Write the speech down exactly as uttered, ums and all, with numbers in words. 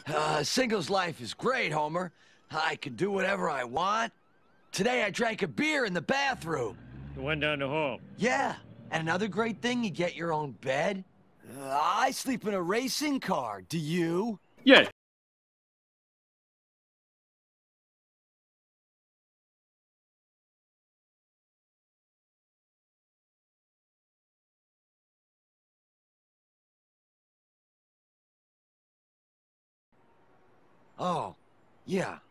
Uh, singles life is great, Homer. I can do whatever I want. Today I drank a beer in the bathroom. The one down the hall. Yeah, and another great thing, you get your own bed. Uh, I sleep in a racing car. Do you? Yeah. Oh, yeah.